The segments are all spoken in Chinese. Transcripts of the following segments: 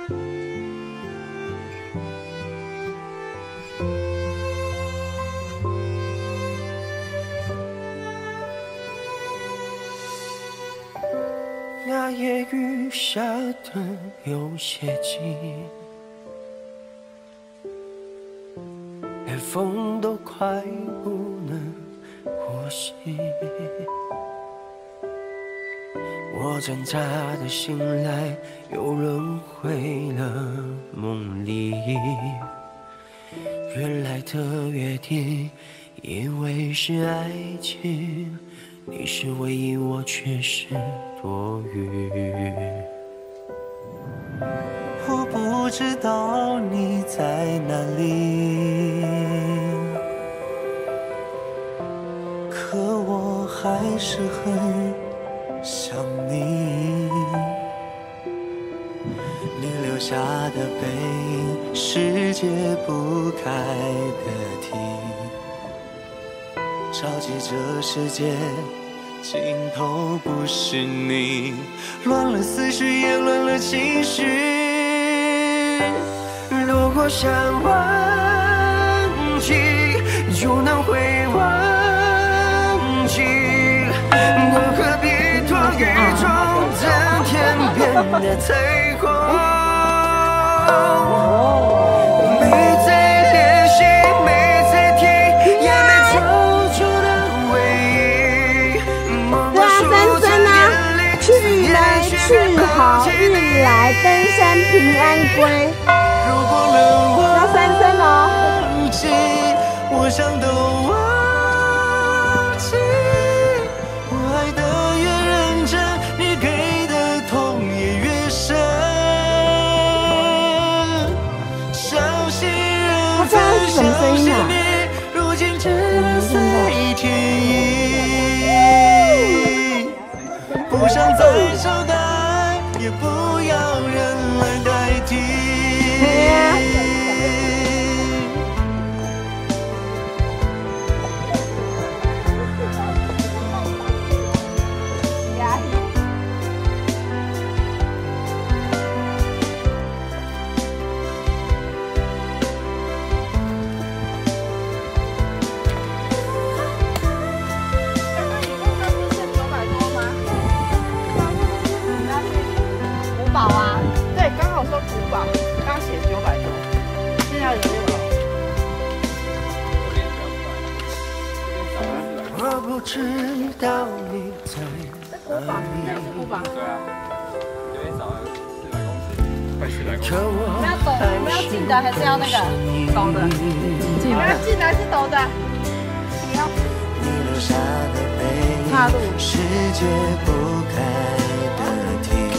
那夜雨下得有些急，连风都快不能呼吸。我挣扎的醒来，又轮回了梦里。原来的约定，以为是爱情，你是唯一，我却是多余。 我不知道你在哪里，可我还是很想你。你留下的背影是解不开的题，着急这世界尽头不是你，乱了思绪也乱了情绪。 如果想忘记，就能会忘记，我何必多余中的天边的彩虹？没再联系，没再提，也没做出的回忆。 对啊，三生啊，去了去好运来，登山平安归。要三生哦。 我想都忘记，我爱的越认真，你给的痛也越深。伤心人分伤心你，如今只能随天意。不想再找答案，也不要人来代替。 我不知道你在哪里。 对啊，有点少，400公尺，快400公尺。 我们要走，我们要近的还是要那个陡的？你们要近的还是陡的？你要岔路。 是解不开的题，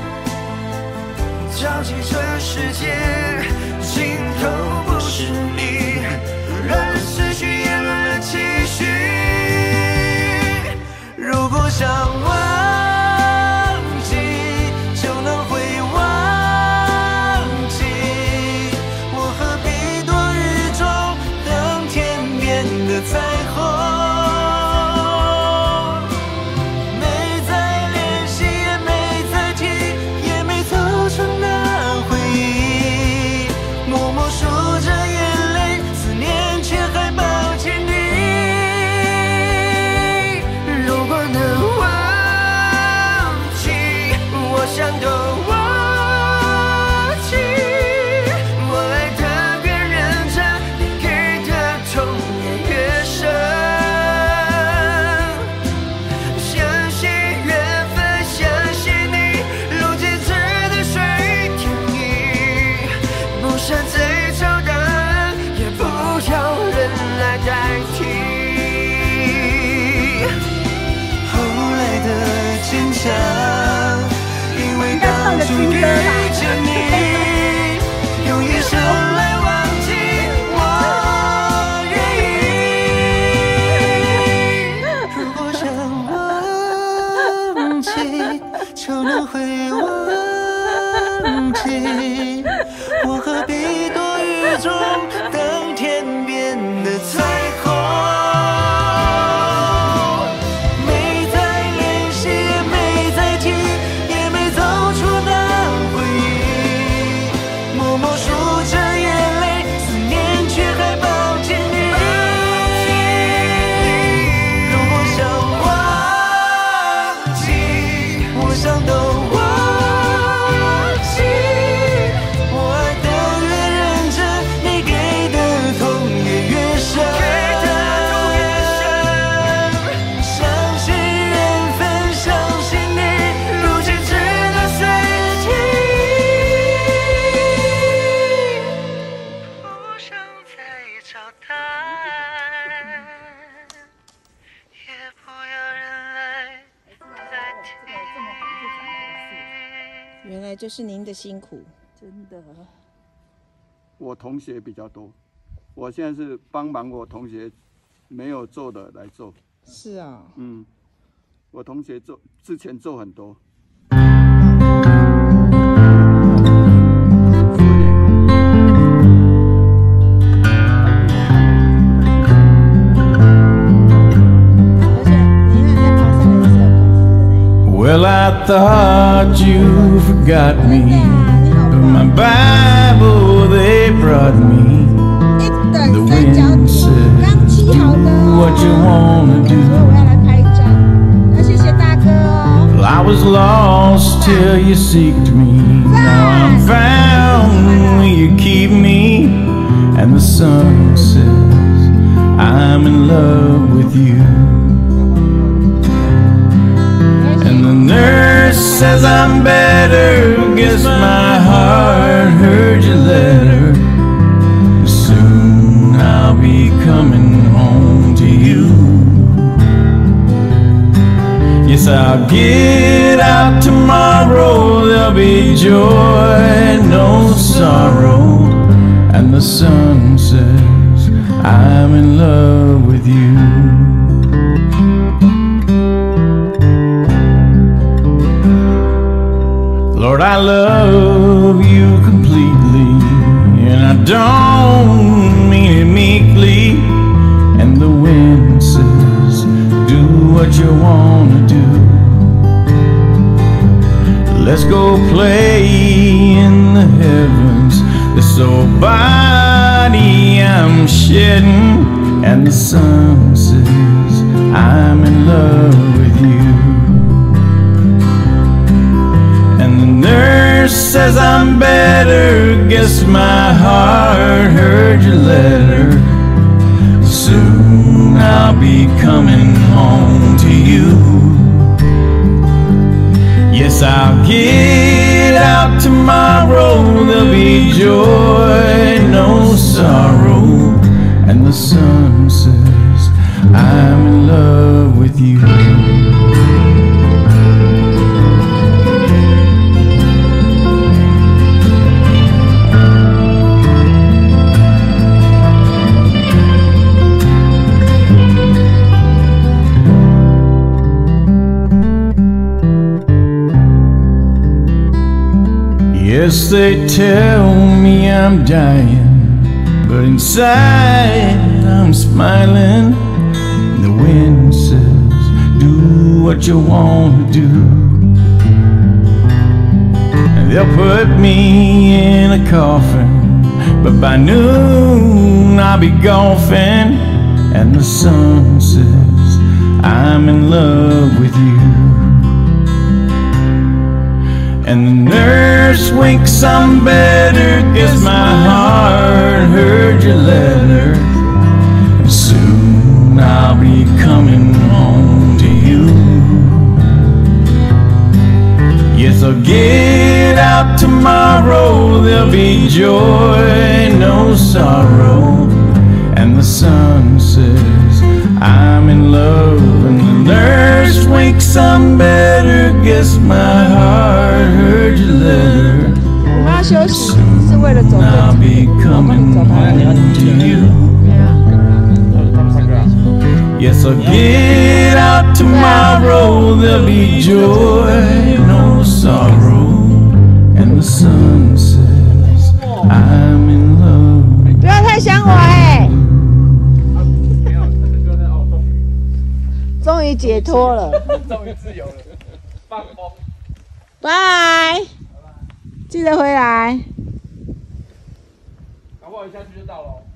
着急这世界尽头不是你，乱了思绪也乱了情绪。 如果想忘记，就能会忘记，我何必多日中等天边的彩虹？没再联系，也没再提，也没走出那回忆，默默数着眼泪，思念却还抱紧你。 如果能忘记，我想都忘记，我爱的越认真，你给的痛也越深。相信缘分，相信你，如今只能随天意。不想再找答案，也不要人来代替。 坚强，因为当初遇见你，用一生来忘记，我愿意。如果想忘记，就能会忘记，我何必多余中等天边的彩虹？ 就是您的辛苦， 真的。 我同学比较多，我现在是帮忙我同学没有做的来做。 是啊、 嗯，我同学之前做很多。 Well, I thought you forgot me, but my Bible they brought me. The wind says, do what you wanna do. Well, I was lost till you seeked me. Now I'm found when you keep me. And the sun says, I'm in love with you. And the nurse says I'm better. Guess my heart heard your letter. Soon I'll be coming home to you. Yes, I'll get out tomorrow. There'll be joy, no sorrow. And the sun says I'm in love with you. Lord, I love you completely, and I don't mean it meekly. And the wind says, do what you wanna do. Let's go play in the heavens. This old body I'm shedding. And the sun says, I'm in love with you. And the nurse says I'm better. Guess my heart heard your letter. Soon I'll be coming home to you. Yes, I'll get out tomorrow. There'll be joy, no sorrow. And the sun says I'm in love with you. Yes, they tell me I'm dying, but inside I'm smiling. The wind says, do what you want to do. And they'll put me in a coffin, but by noon I'll be golfing. And the sun says, I'm in love with you. And the nurse winks, I'm better. Guess my heart heard your letter. Soon I'll be coming home to you. Yes, I'll get out tomorrow. There'll be joy, no sorrow. And the sun says I'm in love. And the nurse winks, I'm better. Guess my heart heard your letter. Soon I'll be coming home to you. Yes, I'll get out tomorrow. There'll be joy, no sorrow. And the sun says I'm in love. 不要太想我哎，终于解脱了， 终于自由了，放风。 拜，记得回来。 搞不好一下去就到了。